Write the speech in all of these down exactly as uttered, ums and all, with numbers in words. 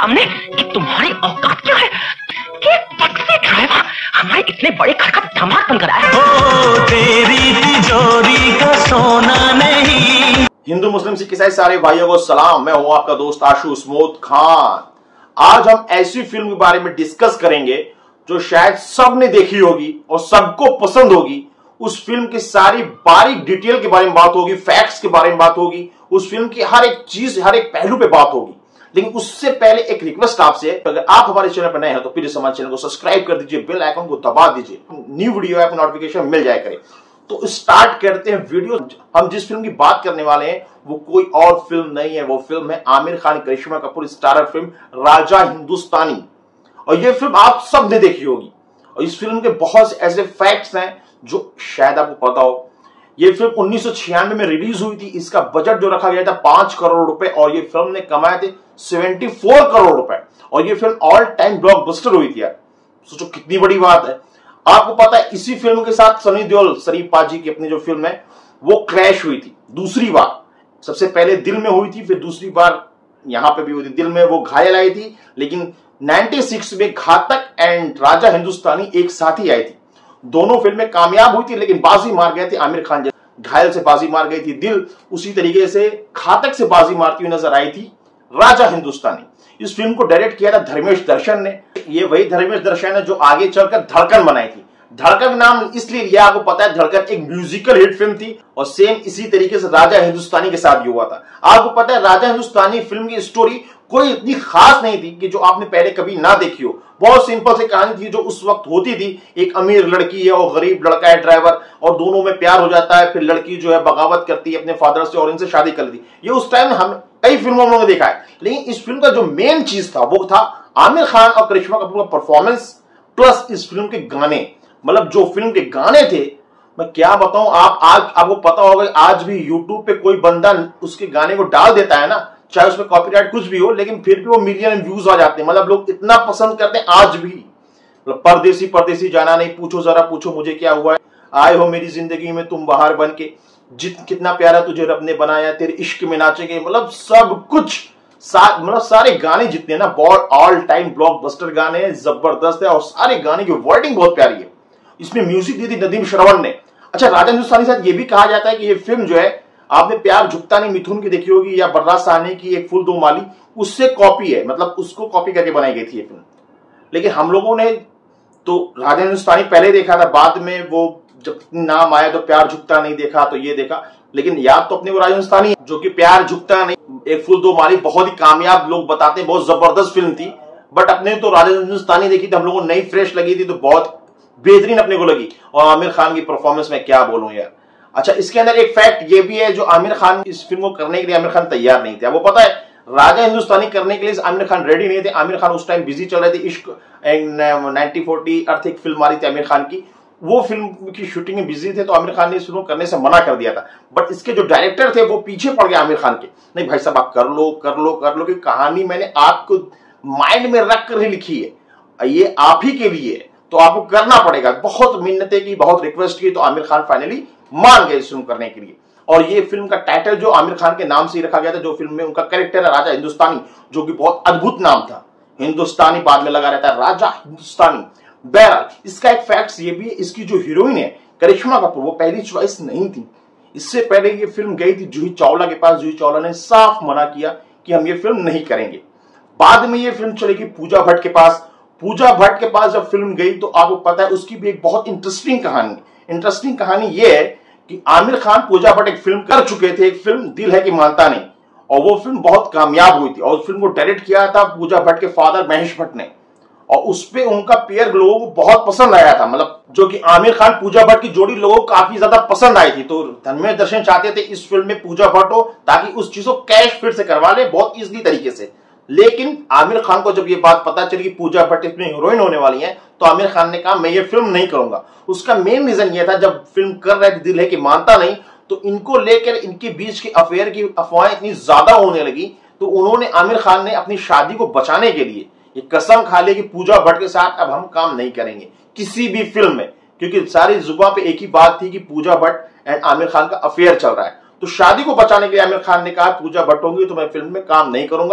सामने कि तुम्हारी औकात क्या है कि टैक्सी ड्राइवर हमारे इतने बड़े घर का दामाद बनकर आया। ओ तेरी तिजोरी का सोना नहीं। हिंदू मुस्लिम सिख ईसाई सारे भाइयों को सलाम। मैं हूं आपका दोस्त आशु उस्मोद खान। आज हम ऐसी फिल्म के बारे में डिस्कस करेंगे जो शायद सबने देखी होगी और सबको पसंद होगी। उस फिल्म की सारी बारीक डिटेल के बारे में बात होगी, फैक्ट्स के बारे में बात होगी, उस फिल्म की हर एक चीज, हर एक पहलू पे बात होगी। लेकिन उससे पहले एक रिक्वेस्ट आपसे, अगर आप हमारे चैनल पर नए हैं तो प्लीज हमारे चैनल को सब्सक्राइब कर दीजिए, बेल आइकन को दबा दीजिए, न्यू वीडियो ऐप नोटिफिकेशन मिल जाए करे। तो स्टार्ट करते हैं वीडियो। हम जिस फिल्म की बात करने वाले हैं वो कोई और फिल्म नहीं है, वो फिल्म है आमिर खान, करिश्मा कपूर स्टारर फिल्म राजा हिंदुस्तानी। और ये फिल्म आप सब ने देखी होगी और इस फिल्म के बहुत से ऐसे फैक्ट्स हैं जो शायद आपको पता हो। ये फिल्म उन्नीस सौ छियानवे में रिलीज हुई थी। इसका बजट जो रखा गया था पांच करोड़ रुपए और ये फिल्म ने कमाए थे चौहत्तर करोड़ रुपए और ये फिल्म ऑल टाइम ब्लॉकबस्टर हुई थी। यार सोचो कितनी बड़ी बात है। आपको पता है इसी फिल्म के साथ सनी देओल, शरीफ पाजी की अपनी जो फिल्म है वो क्रैश हुई थी दूसरी बार। सबसे पहले दिल में हुई थी, फिर दूसरी बार यहां पे भी हुई थी। दिल में वो घायल आई थी, लेकिन छियानवे में घातक एंड राजा हिंदुस्तानी एक साथ ही आई थी। दोनों फिल्में कामयाब हुई थी लेकिन बाजी मार गए थे आमिर खान। घायल से बाजी मार गई थी दिल, उसी तरीके से घातक से बाजी मारती हुई नजर आई थी राजा हिंदुस्तानी। इस फिल्म को डायरेक्ट किया था धर्मेश दर्शन ने। ये वही धर्मेश दर्शन है जो आगे चलकर धड़कन बनाई थी। धड़कन नाम इसलिए लिया, आपको पता है धड़कन एक म्यूजिकल हिट फिल्म थी और सेम इसी तरीके से राजा हिंदुस्तानी के साथ भी हुआ था। आपको पता है राजा हिंदुस्तानी फिल्म की स्टोरी कोई इतनी खास नहीं थी कि जो आपने पहले कभी ना देखी हो। बहुत सिंपल सी कहानी थी जो उस वक्त होती थी। एक अमीर लड़की है और गरीब लड़का है ड्राइवर, और दोनों में प्यार हो जाता है। फिर लड़की जो है बगावत करती है अपने फादर से और इनसे शादी कर लेती। ये उस टाइम हम कई फिल्मों में देखा है। लेकिन इस फिल्म का जो मेन चीज था वो था आमिर खान और करिश्मा कपूर का परफॉर्मेंस प्लस इस फिल्म के गाने। मतलब जो फिल्म के गाने थे, मैं क्या बताऊं, आप आज आपको पता होगा आज भी यूट्यूब पे कोई बंदा उसके गाने को डाल देता है ना, चाहे उसमें कॉपीराइट कुछ भी हो, लेकिन फिर भी वो मिलियन व्यूज आ जाते हैं। मतलब लोग इतना पसंद करते हैं आज भी। मतलब परदेसी परदेसी जाना नहीं, पूछो जरा पूछो मुझे क्या हुआ है, आए हो मेरी जिंदगी में तुम बाहर बन के, जित कितना प्यारा तुझे रब ने बनाया, तेरे इश्क में नाचेंगे। मतलब सब कुछ सा, मतलब सारे गाने जितने ना बॉल ऑल टाइम ब्लॉकबस्टर गाने हैं, जबरदस्त है और सारे गाने की वर्डिंग बहुत प्यारी है। इसमें म्यूजिक दी थी नदीम श्रवण ने। अच्छा, राजा हिंदुस्तानी के साथ ये भी कहा जाता है कि ये फिल्म जो है, आपने प्यार झुकता नहीं मिथुन की देखी होगी या बर्रा साहनी की एक फूल दो माली, उससे कॉपी है। मतलब उसको कॉपी करके बनाई गई थी ये फिल्म। लेकिन हम लोगों ने तो राजा हिंदुस्तानी पहले देखा था, बाद में वो जब नाम आया तो प्यार झुकता नहीं देखा तो ये देखा। लेकिन याद तो अपने को राजा हिंदुस्तानी जो कि प्यार झुकता नहीं, एक फूल दो माली बहुत ही कामयाब लोग बताते हैं, बहुत जबरदस्त फिल्म थी। बट अपने तो राजा हिंदुस्तानी देखी थी हम लोगों को, नई फ्रेश लगी थी तो बहुत बेहतरीन अपने को लगी। और आमिर खान की परफॉर्मेंस में क्या बोलूं यार। अच्छा, इसके अंदर एक फैक्ट ये भी है जो आमिर खान इस फिल्म को करने के लिए आमिर खान तैयार नहीं थे। वो पता है राजा हिंदुस्तानी करने के लिए आमिर खान रेडी नहीं थे। आमिर खान उस टाइम बिजी चल रहे थे, इश्क नाइनटीन फोर्टी अर्थ एक फिल्म आ रही थी आमिर खान की, वो फिल्म की शूटिंग में बिजी थे तो आमिर खान ने इस फिल्म करने से मना कर दिया था। बट इसके जो डायरेक्टर थे वो पीछे पड़ गए आमिर खान के, नहीं भाई साहब आप कर लो कर लो कर लो, कि कहानी मैंने आपको माइंड में रख कर ही लिखी है, ये आप ही के लिए है तो आपको करना पड़ेगा। बहुत मिन्नतें की, बहुत रिक्वेस्ट की तो आमिर खान फाइनली मान गए इस फिल्म करने के लिए। और ये फिल्म का टाइटल जो आमिर खान के नाम से ही रखा गया था, जो फिल्म में उनका कैरेक्टर है राजा हिंदुस्तानी, जो कि बहुत अद्भुत नाम था। हिंदुस्तानी बाद में लगा रहता है, राजा हिंदुस्तानी। बहरहाल इसका एक फैक्ट ये भी है, इसकी जो हीरोइन है करिश्मा कपूर, वो पहली चॉइस नहीं थी। इससे पहले ये फिल्म गई थी जूही चावला के पास। जूही चावला ने साफ मना किया कि हम ये फिल्म नहीं करेंगे। बाद में ये फिल्म चलेगी पूजा भट्ट के पास। पूजा भट्ट के पास जब फिल्म गई तो आपको पता है उसकी भी एक बहुत इंटरेस्टिंग कहानी इंटरेस्टिंग कहानी ये है कि आमिर खान पूजा भट्ट एक फिल्म कर चुके थे, एक फिल्म दिल है कि मानता नहीं, और वो फिल्म बहुत कामयाब हुई थी। और उस फिल्म को डायरेक्ट किया था पूजा भट्ट के फादर महेश भट्ट ने, और उस पे उनका पेयर लोगों को बहुत पसंद आया था। मतलब जो कि आमिर खान पूजा भट्ट की जोड़ी लोगों को काफी ज्यादा पसंद आई थी। तो धर्मेश दर्शन चाहते थे इस फिल्म में पूजा भट्ट हो ताकि उस चीज को कैश फिर से करवा ले बहुत इजीली तरीके से। लेकिन आमिर खान को जब ये बात पता चली कि पूजा भट्ट इसमें हीरोइन होने वाली है तो आमिर खान ने कहा मैं ये फिल्म नहीं करूंगा। उसका मेन रीजन ये था, जब फिल्म कर रहे थे दिल है कि मानता नहीं, तो इनको लेकर इनके बीच की अफेयर की अफवाहें इतनी ज्यादा होने लगी तो उन्होंने आमिर खान ने अपनी शादी को बचाने के लिए ये कसम खा ली कि पूजा भट्ट के साथ अब हम काम नहीं करेंगे किसी भी फिल्म में, क्योंकि सारी जुबान पे एक ही बात थी कि पूजा भट्ट एंड आमिर खान का अफेयर चल रहा है। तो शादी को बचाने के लिए आमिर खान ने कहा पूजा भट्ट होंगी तो मैं फिल्म में काम नहीं करूंगा।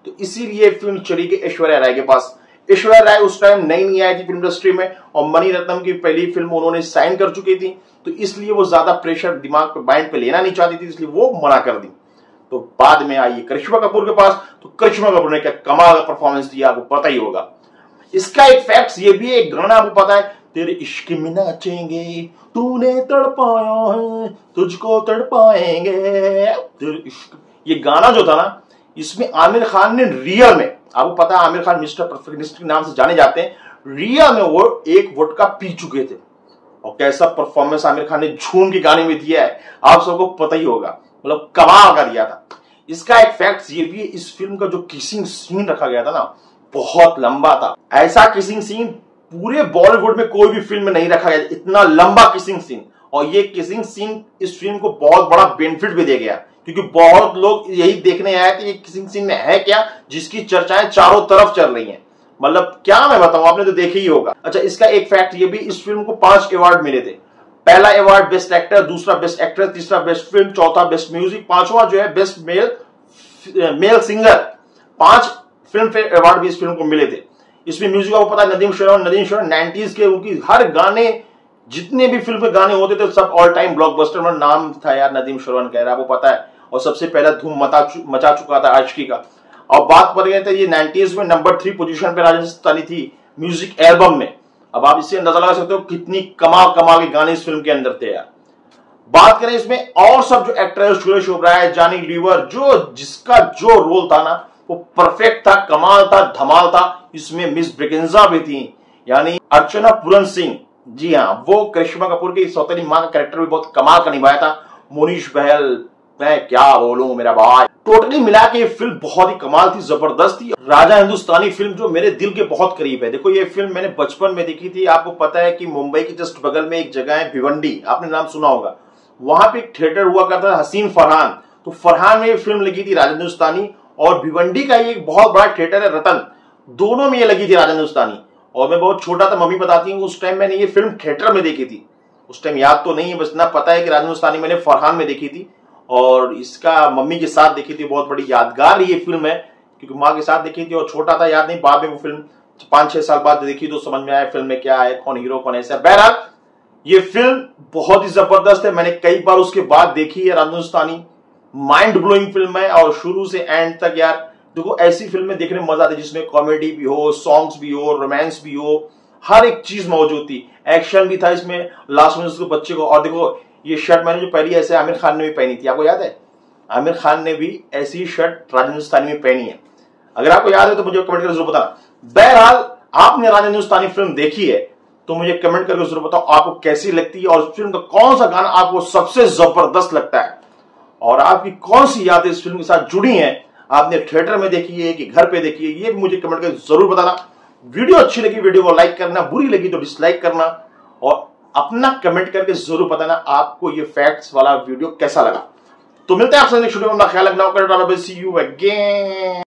तो इसीलिए फिल्म चली गई ऐश्वर्या राय के पास। ऐश्वर्या राय उस टाइम नई नहीं आई थी फिल्म इंडस्ट्री में और मणि रत्नम की पहली फिल्म उन्होंने साइन कर चुकी थी, तो इसलिए वो ज्यादा प्रेशर दिमाग पे माइंड पे लेना नहीं चाहती थी, इसलिए वो मना कर दी। तो बाद में आई करिश्मा कपूर के पास, तो करिश्मा कपूर ने क्या कमाल का परफॉर्मेंस दिया आपको पता ही होगा। इसका एक फैक्ट ये भी है, एक गाना आपको पता है, तेरे इश्क में नाचेंगे तूने तड़पाया है तुझको तड़पाएंगे तेरे इश्क, ये गाना जो था ना, इसमें आमिर खान ने रियल में, आपको पता है आमिर खान मिस्टर परफेक्शनिस्ट के नाम से जाने जाते हैं, रियल में वो एक वोडका पी चुके थे और कैसा परफॉर्मेंस आमिर खान ने झूम के गाने में दिया है आप सबको पता ही होगा, मतलब कमाल का दिया था। इसका एक फैक्ट ये भी है, इस फिल्म का जो किसिंग सीन रखा गया था ना बहुत लंबा था। ऐसा किसिंग सीन पूरे बॉलीवुड में कोई भी फिल्म में नहीं रखा गया, इतना लंबा किसिंग सीन। और ये किसिंग सीन इस फिल्म को बहुत बड़ा बेनिफिट भी दे गया, क्योंकि बहुत लोग यही देखने आए थे ये किसिंग सीन में है क्या, जिसकी चर्चाएं चारों तरफ चल रही हैं। मतलब क्या मैं बताऊं, आपने तो देखे ही होगा। अच्छा, इसका एक फैक्ट ये भी, इस फिल्म को पांच अवार्ड मिले थे। पहला अवार्ड बेस्ट एक्टर, दूसरा बेस्ट एक्ट्रेस, तीसरा बेस्ट फिल्म, चौथा बेस्ट म्यूजिक, पांचवा जो है बेस्ट मेल मेल सिंगर। पांच फिल्म फेयर अवार्ड भी इस फिल्म को मिले थे। इसमें म्यूजिक आपको पता है नदीम श्रवण नदीम श्रवण नाइंटीज़ के उनकी हर गाने, जितने भी फिल्म के गाने होते थे सब ऑल टाइम ब्लॉकबस्टर में, नाम था यार नदीम श्रवण का, आपको पता है। और सबसे पहला धूम मचा मचा चुका था आशिकी का। और बात कर गए थे ये नाइंटीज़ में नंबर थ्री पोजीशन पे राजस्थानी थी म्यूजिक एल्बम में। अब आप इससे अंदाजा लगा सकते हो कितनी कमाल कमाल के गाने इस फिल्म के अंदर थे यार। बात करें इसमें और सब जो एक्टर्स, सुरेश ओबराय, जानी लीवर, जो जिसका जो रोल था ना वो परफेक्ट था, कमाल था, धमाल था। इसमें मिस ब्रिगेंजा भी थी, यानी अर्चना पूरन सिंह, जी हाँ, वो करिश्मा कपूर की सौतेली मां का कैरेक्टर भी बहुत कमाल का निभाया था। मोनीश बहल, मैं क्या बोलूं मेरा भाई, टोटली मिला के ये फिल्म बहुत ही कमाल थी, जबरदस्त थी। राजा हिंदुस्तानी फिल्म जो मेरे दिल के बहुत करीब है। देखो ये फिल्म मैंने बचपन में देखी थी। आपको पता है कि मुंबई के जस्ट बगल में एक जगह है भिवंडी, आपने नाम सुना होगा, वहां पे एक थिएटर हुआ करता था हसीन फरहान। तो फरहान में ये फिल्म लगी थी राजा हिंदुस्तानी, और भिवंडी का ये एक बहुत बड़ा थिएटर है रतन, दोनों में ये लगी थी राजा हिंदुस्तानी। और मैं बहुत छोटा था, मम्मी बताती हूँ उस टाइम मैंने ये फिल्म थिएटर में देखी थी। उस टाइम याद तो नहीं है, बस इतना पता है कि राजा हिंदुस्तानी मैंने फरहान में देखी थी और इसका मम्मी के साथ देखी थी। बहुत बड़ी यादगार ये फिल्म है, क्योंकि माँ के साथ देखी थी और छोटा था, याद नहीं। बाद में वो फिल्म पांच छह साल बाद देखी तो समझ में आया फिल्म में क्या है, कौन हीरो कौन ऐसा। बहरहाल ये फिल्म बहुत ही जबरदस्त है, मैंने कई बार उसके बाद देखी है Raja Hindustani. Mind blowing film है और शुरू से एंड तक यार देखो ऐसी फिल्में देखने में मजा आता है जिसमें कॉमेडी भी हो, सॉन्ग्स भी हो, रोमांस भी हो, हर एक चीज मौजूद थी। एक्शन भी था इसमें लास्ट में उसके बच्चे को। और देखो ये शर्ट मैंने जो पहली ऐसे आमिर खान ने भी पहनी थी, आपको याद है? आमिर खान ने भी ऐसी शर्ट राजा हिंदुस्तानी में पहनी है। अगर आपको याद है तो मुझे कमेंट करके जरूर बताना। बहरहाल आपने राजा हिंदुस्तानी फिल्म देखी है तो मुझे कमेंट करके जरूर बताओ आपको कैसी लगती है और फिल्म का कौन सा गाना आपको सबसे जबरदस्त लगता है और आपकी कौन सी यादें इस फिल्म के साथ जुड़ी हैं। आपने थिएटर में देखी है कि घर पे देखी है, ये भी मुझे कमेंट करके जरूर बताना। वीडियो अच्छी लगी वीडियो को लाइक करना, बुरी लगी तो डिसलाइक करना और अपना कमेंट करके जरूर बताना आपको ये फैक्ट्स वाला वीडियो कैसा लगा। तो मिलते हैं आपसे नेक्स्ट वीडियो में, अपना ख्याल रखना। See you again.